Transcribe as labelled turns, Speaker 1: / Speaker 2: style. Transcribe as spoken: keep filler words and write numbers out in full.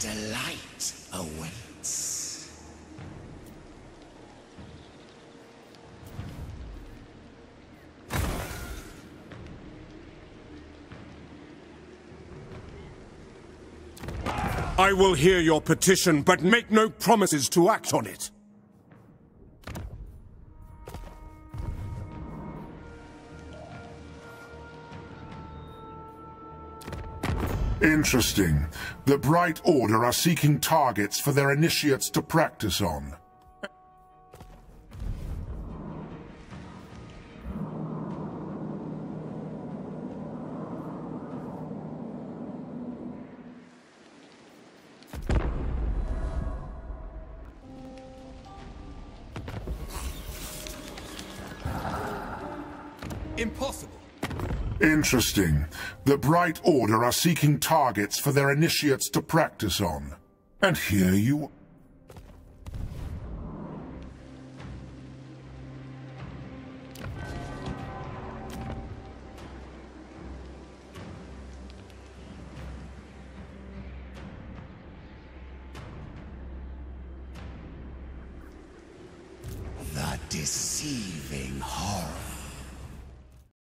Speaker 1: delight awaits.
Speaker 2: I will hear your petition, but make no promises to act on it.
Speaker 3: Interesting. The Bright Order are seeking targets for their initiates to practice on.
Speaker 2: Impossible.
Speaker 3: Interesting. The Bright Order are seeking targets for their initiates to practice on. And here you...
Speaker 1: The deceiving horror.